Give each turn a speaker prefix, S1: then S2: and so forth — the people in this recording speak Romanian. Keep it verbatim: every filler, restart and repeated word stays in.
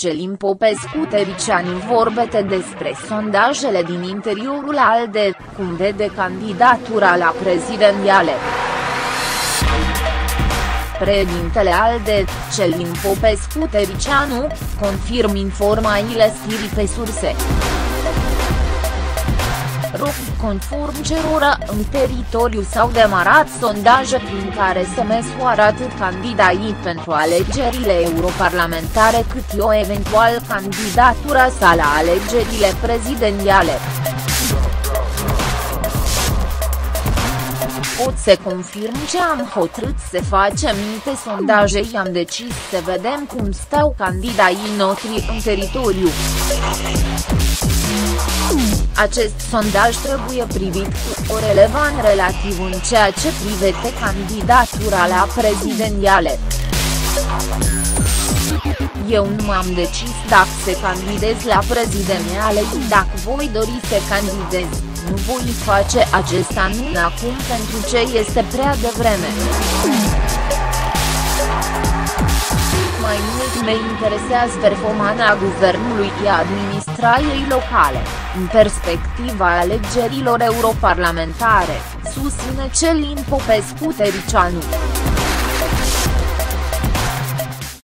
S1: Călin Popescu-Tăriceanu vorbete despre sondajele din interiorul ALDE, cum vede candidatura la prezidențiale. Președintele ALDE, Călin Popescu-Tăriceanu, confirm informațiile știrii pe surse. Conform cărora în teritoriu s-au demarat sondaje prin care se măsoară atât candidații pentru alegerile europarlamentare cât și o eventual candidatura sa la alegerile prezidențiale. Pot să confirm ce am hotărât să facem niște sondaje și am decis să vedem cum stau candidații noștri în teritoriu. Acest sondaj trebuie privit cu o relevant relativ în ceea ce privește candidatura la prezidențiale. Eu nu m-am decis dacă să candidez la prezidențiale și dacă voi dori să candidez, nu voi face acest anunț acum pentru ce este prea devreme. Mai mult mă interesează performanța guvernului și administrației locale, în perspectiva alegerilor europarlamentare, susține Călin Popescu-Tăriceanu.